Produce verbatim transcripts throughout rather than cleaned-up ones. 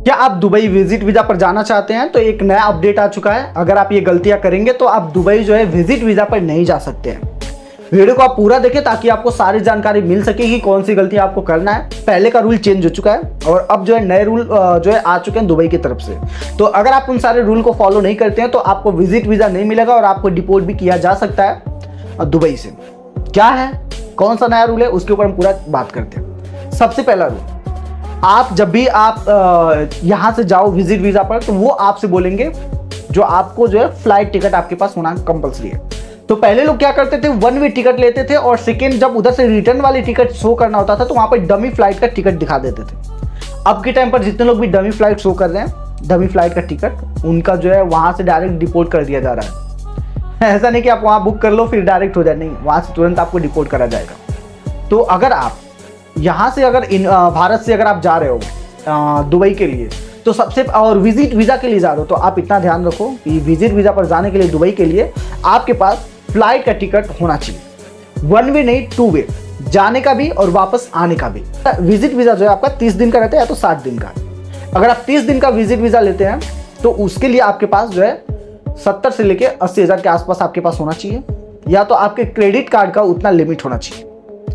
क्या आप Dubai visit visa पर जाना चाहते हैं? तो एक नया अपडेट आ चुका है। अगर आप ये गलतियां करेंगे तो आप दुबई जो है विजिट वीज़ा पर नहीं जा सकते हैं। वीडियो को आप पूरा देखें ताकि आपको सारी जानकारी मिल सके कि कौन सी गलतियां आपको करना है। पहले का रूल चेंज हो चुका है और अब जो है नए रूल जो है आ चुके हैं दुबई की तरफ से। तो अगर आप उन सारे रूल को फॉलो नहीं करते हैं तो आपको विजिट वीज़ा नहीं मिलेगा और आपको डिपोर्ट भी किया जा सकता है दुबई से। क्या है, कौन सा नया रूल है, उसके ऊपर हम पूरा बात करते हैं। सबसे पहला रूल, आप जब भी आप यहाँ से जाओ विजिट वीज़ा पर तो वो आपसे बोलेंगे जो आपको जो है फ्लाइट टिकट आपके पास होना कंपलसरी है। तो पहले लोग क्या करते थे, वन वे टिकट लेते थे और सेकेंड जब उधर से रिटर्न वाली टिकट शो करना होता था तो वहाँ पर डमी फ्लाइट का टिकट दिखा देते थे। अब के टाइम पर जितने लोग भी डमी फ्लाइट शो कर रहे हैं, डमी फ्लाइट का टिकट उनका जो है वहाँ से डायरेक्ट डिपोर्ट कर दिया जा रहा है। ऐसा नहीं कि आप वहाँ बुक कर लो फिर डायरेक्ट हो जाए, नहीं, वहाँ से तुरंत आपको डिपोर्ट करा जाएगा। तो अगर आप यहाँ से अगर इन भारत से अगर आप जा रहे हो दुबई के लिए तो सबसे और विजिट वीज़ा के लिए जा रहे हो तो आप इतना ध्यान रखो कि विजिट वीज़ा पर जाने के लिए दुबई के लिए आपके पास फ्लाइट का टिकट होना चाहिए। वन वे नहीं, टू वे, जाने का भी और वापस आने का भी। विजिट वीज़ा जो है आपका तीस दिन का रहता है या तो साठ दिन का। अगर आप तीस दिन का विजिट वीज़ा लेते हैं तो उसके लिए आपके पास जो है सत्तर से लेके अस्सी हज़ार के आसपास आपके पास होना चाहिए, या तो आपके क्रेडिट कार्ड का उतना लिमिट होना चाहिए।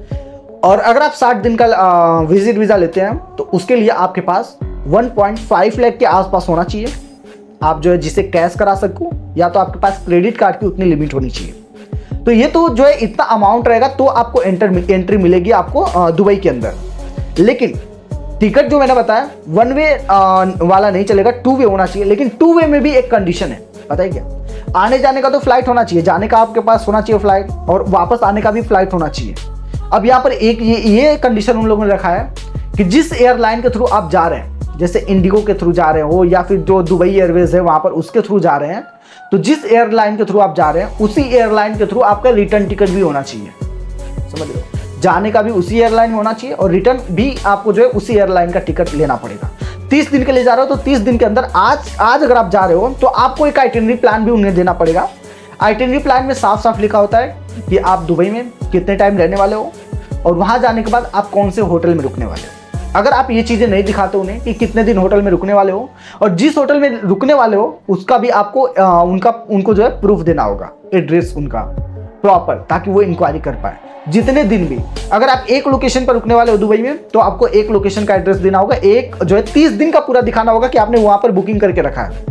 और अगर आप साठ दिन का विजिट वीज़ा लेते हैं तो उसके लिए आपके पास वन पॉइंट फाइव लाख के आसपास होना चाहिए, आप जो है जिसे कैश करा सको, या तो आपके पास क्रेडिट कार्ड की उतनी लिमिट होनी चाहिए। तो ये तो जो है इतना अमाउंट रहेगा तो आपको एंटर एंट्री मिलेगी आपको दुबई के अंदर। लेकिन टिकट जो मैंने बताया वन वे वाला नहीं चलेगा, टू वे होना चाहिए। लेकिन टू वे में भी एक कंडीशन है, बताइए क्या, आने जाने का तो फ्लाइट होना चाहिए, जाने का आपके पास होना चाहिए फ्लाइट और वापस आने का भी फ्लाइट होना चाहिए। अब यहाँ पर एक ये ये कंडीशन उन लोगों ने रखा है कि जिस एयरलाइन के थ्रू आप जा रहे हैं, जैसे इंडिगो के थ्रू जा रहे हो या फिर जो दुबई एयरवेज है वहाँ पर उसके थ्रू जा रहे हैं, तो जिस एयरलाइन के थ्रू आप जा रहे हैं उसी एयरलाइन के थ्रू आपका रिटर्न टिकट भी होना चाहिए। समझ लो, जाने का भी उसी एयरलाइन में होना चाहिए और रिटर्न भी आपको जो है उसी एयरलाइन का टिकट लेना पड़ेगा। तीस दिन के लिए जा रहे हो तो तीस दिन के अंदर आज आज अगर आप जा रहे हो तो आपको एक आइटिनरी प्लान भी उन्हें देना पड़ेगा। आइटिनरी प्लान में साफ साफ लिखा होता है कि आप दुबई में कितने टाइम रहने वाले हो और वहाँ जाने के बाद आप कौन से होटल में रुकने वाले हो। अगर आप ये चीज़ें नहीं दिखाते उन्हें कि कितने दिन होटल में रुकने वाले हो और जिस होटल में रुकने वाले हो उसका भी आपको आ, उनका उनको जो है प्रूफ देना होगा, एड्रेस उनका प्रॉपर, ताकि वो इंक्वायरी कर पाए। जितने दिन भी, अगर आप एक लोकेशन पर रुकने वाले हो दुबई में तो आपको एक लोकेशन का एड्रेस देना होगा, एक जो है तीस दिन का पूरा दिखाना होगा कि आपने वहाँ पर बुकिंग करके रखा है।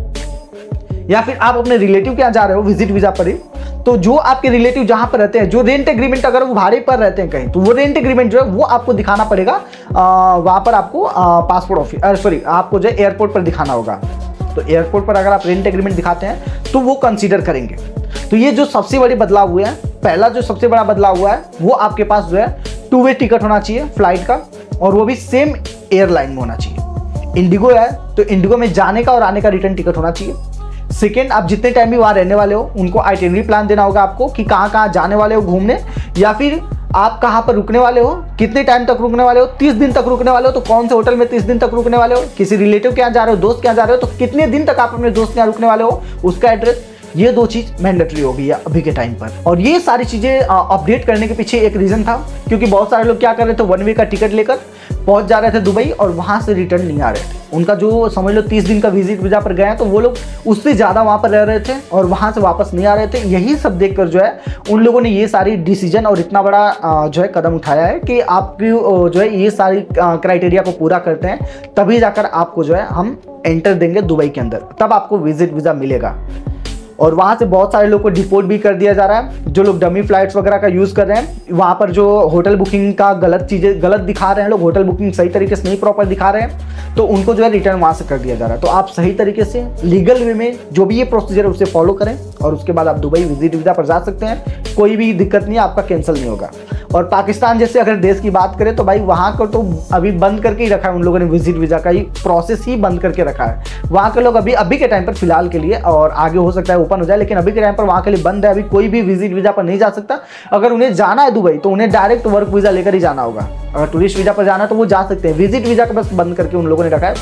या फिर आप अपने रिलेटिव के यहाँ जा रहे हो विजिट वीज़ा पर ही, तो जो आपके रिलेटिव जहां पर रहते हैं, जो रेंट एग्रीमेंट अगर वो भाड़े पर रहते हैं कहीं, तो वो रेंट एग्रीमेंट जो है वो आपको दिखाना पड़ेगा। वहां पर आपको पासपोर्ट ऑफिस सॉरी आपको जो है एयरपोर्ट पर दिखाना होगा। तो एयरपोर्ट पर अगर आप रेंट एग्रीमेंट दिखाते हैं तो वो कंसीडर करेंगे। तो ये जो सबसे बड़ी बदलाव हुआ है, पहला जो सबसे बड़ा बदलाव हुआ है वो आपके पास जो है टू वे टिकट होना चाहिए फ्लाइट का, और वो भी सेम एयरलाइन में होना चाहिए। इंडिगो है तो इंडिगो में जाने का और आने का रिटर्न टिकट होना चाहिए। सेकेंड, आप जितने टाइम भी वहाँ रहने वाले हो उनको आइटिनरी प्लान देना होगा आपको कि कहाँ कहाँ जाने वाले हो घूमने, या फिर आप कहाँ पर रुकने वाले हो, कितने टाइम तक रुकने वाले हो। तीस दिन तक रुकने वाले हो तो कौन से होटल में तीस दिन तक रुकने वाले हो, किसी रिलेटिव के यहाँ जा रहे हो, दोस्त के यहाँ जा रहे हो तो कितने दिन तक आप अपने दोस्त के यहाँ रुकने वाले हो, उसका एड्रेस। ये दो चीज मैंडेटरी हो गई है अभी के टाइम पर। और ये सारी चीजें अपडेट करने के पीछे एक रीजन था, क्योंकि बहुत सारे लोग क्या कर रहे थे, वन वे का टिकट लेकर पहुंच जा रहे थे दुबई और वहां से रिटर्न नहीं आ रहे थे। उनका जो समझ लो तीस दिन का विजिट वीजा पर गए तो वो लोग उससे ज़्यादा वहाँ पर रह रहे थे और वहाँ से वापस नहीं आ रहे थे। यही सब देखकर जो है उन लोगों ने ये सारी डिसीजन और इतना बड़ा जो है कदम उठाया है कि आपकी जो है ये सारी क्राइटेरिया को पूरा करते हैं तभी जाकर आपको जो है हम एंटर देंगे दुबई के अंदर, तब आपको विजिट वीज़ा मिलेगा। और वहाँ से बहुत सारे लोग को डिपोर्ट भी कर दिया जा रहा है। जो लोग डमी फ्लाइट्स वगैरह का यूज़ कर रहे हैं, वहाँ पर जो होटल बुकिंग का गलत चीज़ें गलत दिखा रहे हैं लोग, होटल बुकिंग सही तरीके से नहीं प्रॉपर दिखा रहे हैं, तो उनको जो है रिटर्न वहाँ से कर दिया जा रहा है। तो आप सही तरीके से लीगल वे में जो भी ये प्रोसीजर है उसे फॉलो करें और उसके बाद आप दुबई विजिट वीज़ा पर जा सकते हैं। कोई भी दिक्कत नहीं है, आपका कैंसिल नहीं होगा। और पाकिस्तान जैसे अगर देश की बात करें तो भाई वहाँ को तो अभी बंद करके ही रखा है उन लोगों ने, विजिट वीज़ा का ही प्रोसेस ही बंद करके रखा है। वहाँ के लोग अभी अभी के टाइम पर फिलहाल के लिए, और आगे हो सकता है ओपन हो जाए, लेकिन अभी के टाइम पर वहाँ के लिए बंद है। अभी कोई भी विजिट वीज़ा पर नहीं जा सकता। अगर उन्हें जाना है दुबई तो उन्हें डायरेक्ट वर्क वीज़ा लेकर ही जाना होगा। अगर टूरिस्ट वीज़ा पर जाना है तो वो जा सकते हैं, विजिट वीज़ा का बस बंद करके उन लोगों ने रखा है।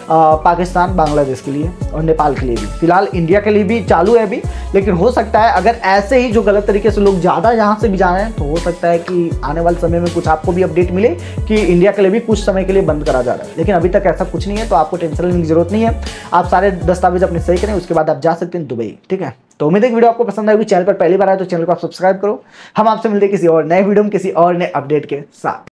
पाकिस्तान, बांग्लादेश के लिए और नेपाल के लिए भी। फिलहाल इंडिया के लिए भी चालू है अभी, लेकिन हो सकता है अगर ऐसे ही जो गलत तरीके से लोग ज़्यादा यहाँ से भी जा रहे हैं तो हो सकता है कि आने वाले समय में कुछ आपको भी अपडेट मिले कि इंडिया के लिए भी कुछ समय के लिए बंद करा जा रहा है। लेकिन अभी तक ऐसा कुछ नहीं है, तो आपको टेंशन लेने की जरूरत नहीं है। आप सारे दस्तावेज अपने सही करें, उसके बाद आप जा सकते हैं दुबई। ठीक है, तो उम्मीद है कि वीडियो आपको पसंद आएगी। चैनल पर पहली बार आए तो चैनल को आप सब्सक्राइब करो। हम आपसे मिलते हैं किसी और नए वीडियो में किसी और नए अपडेट के साथ।